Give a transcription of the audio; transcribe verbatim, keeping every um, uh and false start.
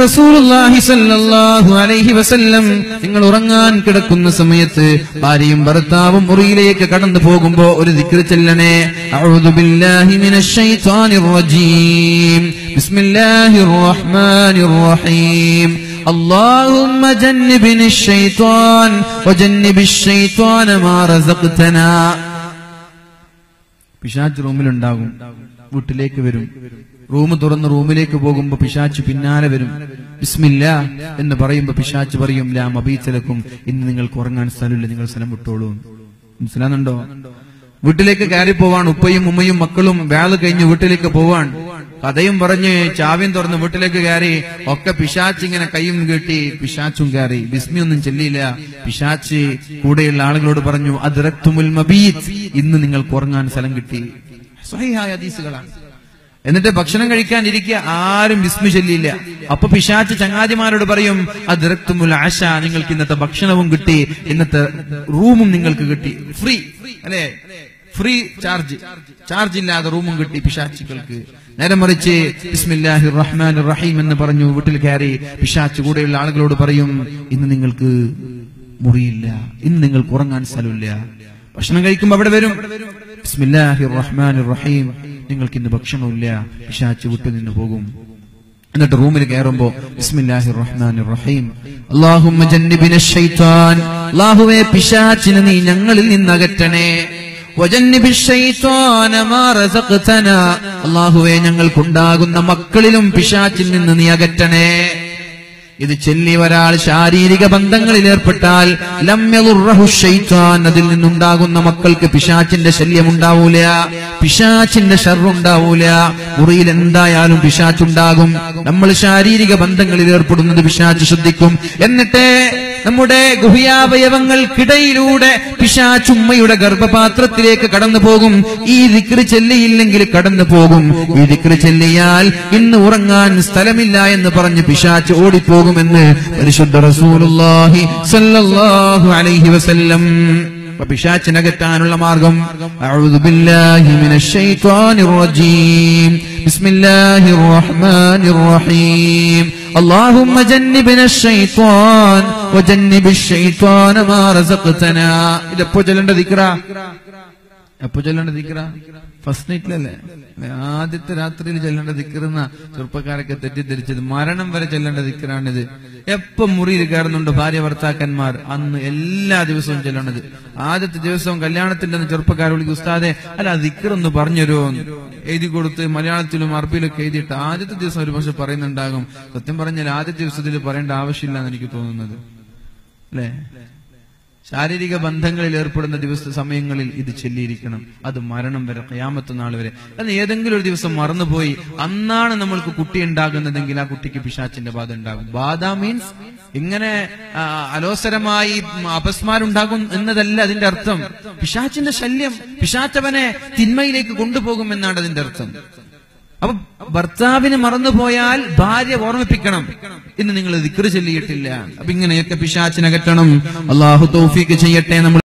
റസൂലുള്ളാഹി സ്വല്ലല്ലാഹു അലൈഹി വസല്ലം നിങ്ങൾ ഉറങ്ങാൻ കിടക്കുന്ന സമയത്ത് ഭാര്യയും ഭർത്താവും മുറിയിലേക്ക് കടന്നു പോകുമ്പോൾ ഒരു ദിക്ർ ചൊല്ലണേ. അഊദു ബില്ലാഹി മിനശ് ശൈത്വാനിർ റജീം ബിസ്മില്ലാഹിർ റഹ്മാനിർ റഹീം اللهم جنبني الشيطان وجنب الشيطان ما رزقتنا. പിശാച് റൂമിലുണ്ടാകും, വീട്ടിലേക്ക് വരും. റൂം തുറന്ന് റൂമിലേക്ക് പോകുമ്പോ പിശാച് പിന്നാലെ വരും. ബിസ്മില്ലാ എന്ന് പറയുമ്പോ പിശാച് പറയും, ലാ മബീതലക്കും, ഇന്ന് നിങ്ങൾക്ക് ഉറങ്ങാൻ സ്ഥലമില്ല, നിങ്ങൾ സ്ഥലം വിട്ടോളൂ. മനസ്സിലാകുന്നുണ്ടോ? വീട്ടിലേക്ക് കയറി പോവാൻ, ഉപ്പയും ഉമ്മയും മക്കളും വേള കഴിഞ്ഞ് വീട്ടിലേക്ക് പോവാൻ, കഥയും പറഞ്ഞ് ചാവിയും തുറന്ന് വീട്ടിലേക്ക് കയറി. ഒക്കെ പിശാച്ച് ഇങ്ങനെ കൈയും കെട്ടി പിശാച്ചും കയറി. ബിസ്മിയൊന്നും ചെല്ലിയില്ല. പിശാച്ച് കൂടെയുള്ള ആളുകളോട് പറഞ്ഞു, അദ്റക്തുമുൽ മബീത്, ഇന്ന് നിങ്ങൾക്ക് ഉറങ്ങാൻ സ്ഥലം കിട്ടി. സ്വഹീഹായ ഹദീസുകളാണ്. എന്നിട്ട് ഭക്ഷണം കഴിക്കാൻ ഇരിക്കുക, ആരും ബിസ്മി ചൊല്ലിയില്ല. അപ്പൊ പിശാച്ച് ചങ്ങാതിമാരോട് പറയും, അദ്റക്തുമുൽ ആശ, നിങ്ങൾക്ക് ഇന്നത്തെ ഭക്ഷണവും കിട്ടി, ഇന്നത്തെ റൂമും നിങ്ങൾക്ക് കിട്ടി. ഫ്രീ അല്ലെ? ഫ്രീ ചാർജ്, ചാർജ് ഇല്ലാതെ റൂമും കിട്ടി പിശാച്ചുകൾക്ക്. നേരെ മറിച്ച് ബിസ്മില്ലാഹിർ റഹ്മാനിർ റഹീം എന്ന് പറഞ്ഞു വീട്ടിൽ കയറി പിശാച്ച് കൂടെയുള്ള ആളുകളോട് പറയും, ഇന്ന് നിങ്ങൾക്ക് മുറിയില്ല, ഇന്ന് നിങ്ങൾക്ക് ഉറങ്ങാൻ സ്ഥലമില്ല. ഭക്ഷണം കഴിക്കുമ്പോ അവിടെ വരും, ബിസ്മില്ലാഹിർ റഹ്മാനിർ റഹീം, നിങ്ങൾക്ക് ഇന്ന് ഭക്ഷണമില്ല. പിശാച്ച് വിട്ടു നിന്ന് പോകും. എന്നിട്ട് റൂമിൽ കയറുമ്പോ ബിസ്മില്ലാഹിർ റഹ്മാനിർ റഹീം അല്ലാഹുമ്മ ജന്നിബിനശ് ശൈത്താൻ, അല്ലാഹുവേ പിശാചിനെ നീ ഞങ്ങളിൽ നിന്ന് അകറ്റണേ. വജന്നിബിശ് ശൈത്താന മാ റസഖ്തനാ, അല്ലാഹുവേ ഞങ്ങൾക്കുണ്ടാകുന്ന മക്കളിലും പിശാചിൽ നിന്ന് നീ അകറ്റണേ. ഇത് ചൊല്ലി ഒരാൾ ശാരീരിക ബന്ധങ്ങളിൽ ഏർപ്പെട്ടാൽ ലം യദുർറഹു ശൈത്താൻ, അതിൽ നിന്നുണ്ടാകുന്ന മക്കൾക്ക് പിശാചിന്റെ ശല്യം ഉണ്ടാവൂല, പിശാചിന്റെ ശർറുണ്ടാവൂല. മുറിയിൽ എന്തായാലും പിശാചുണ്ടാകും. നമ്മൾ ശാരീരിക ബന്ധങ്ങളിൽ ഏർപ്പെടുന്നത് പിശാച് ശ്രദ്ധിക്കും. എന്നിട്ട് നമ്മുടെ ഗുഹ്യാവയവങ്ങൾക്കിടയിലൂടെ പിശാചുമ്മയുടെ ഗർഭപാത്രത്തിലേക്ക് കടന്നു പോകും. ഈ ദിക്ർ ചൊല്ലിയില്ലെങ്കിൽ കടന്നു പോകും. ഈ ദിക്ർ ചൊല്ലിയാൽ ഇന്ന് ഉറങ്ങാൻ സ്ഥലമില്ല എന്ന് പറഞ്ഞ് പിശാച് ഓടിപ്പോകുമെന്ന് പരിശുദ്ധ റസൂലുള്ളാഹി സ്വല്ലല്ലാഹു അലൈഹി വസല്ലം. പിശാചിനകറ്റാനുള്ള മാർഗം, അഊദു ബില്ലാഹി മിനശ് ശൈത്വാനിർ റജീം ബിസ്മില്ലാഹിർ റഹ്മാനിർ റഹീം اللهم جنبنا الشيطان وجنب الشيطان ما رزقتنا. ഇതെപ്പോ ചൊല്ലേണ്ട ദിക്റാ? എപ്പോ ചൊല്ലേണ്ട ദിക്റാ? ഫസ്റ്റ് നൈറ്റിലല്ലേ? ആദ്യത്തെ രാത്രിയിൽ ചൊല്ലേണ്ട ദിക്റെന്ന ചെറുപ്പക്കാരൊക്കെ തെറ്റിദ്ധരിച്ചത്. മരണം വരെ ചൊല്ലേണ്ട ദിക്റാണിത്. എപ്പം മുറിയിൽ കയറുന്നുണ്ട് ഭാര്യ ഭർത്താക്കന്മാർ, അന്ന് എല്ലാ ദിവസവും ചൊല്ലണത്. ആദ്യത്തെ ദിവസവും കല്യാണത്തിന്റെ ചെറുപ്പക്കാർ വിളിക്കും, ഉസ്താദെ അല്ല ദിക്റൊന്ന് പറഞ്ഞുതരുമോ? എഴുതി കൊടുത്ത് മലയാളത്തിലും അറബിയിലൊക്കെ എഴുതിയിട്ട് ആദ്യത്തെ ദിവസം ഒരു പക്ഷെ പറയുന്നുണ്ടാകും. സത്യം പറഞ്ഞാൽ ആദ്യത്തെ ദിവസത്തിൽ പറയേണ്ട ആവശ്യമില്ല എന്ന് എനിക്ക് തോന്നുന്നത്, അല്ലേ? ശാരീരിക ബന്ധങ്ങളിൽ ഏർപ്പെടുന്ന ദിവസ സമയങ്ങളിൽ ഇത് ചൊല്ലിയിരിക്കണം. അത് മരണം വരെ, ഖിയാമത്ത് നാൾ വരെ. അത് ഏതെങ്കിലും ഒരു ദിവസം മറന്നുപോയി അന്നാണ് നമ്മൾക്ക് കുട്ടി ഉണ്ടാകുന്നതെങ്കിൽ ആ കുട്ടിക്ക് പിശാചിന്റെ ബാധ ഉണ്ടാകും. ബാധ മീൻസ് ഇങ്ങനെ അലോസരമായി അപസ്മാരുണ്ടാകും എന്നതല്ല അതിന്റെ അർത്ഥം. പിശാചിന്റെ ശല്യം, പിശാചവനെ തിന്മയിലേക്ക് കൊണ്ടുപോകും എന്നാണ് അതിന്റെ അർത്ഥം. അപ്പൊ ഭർത്താവിന് മറന്നുപോയാൽ ഭാര്യ ഓർമ്മിപ്പിക്കണം, ഇന്ന് നിങ്ങൾ ദിക്ർ ചൊല്ലിയിട്ടില്ല. അപ്പൊ ഇങ്ങനെയൊക്കെ പിശാചിനകറ്റണം. അല്ലാഹു തൗഫീഖ് ചെയ്യട്ടെ. നമ്മൾ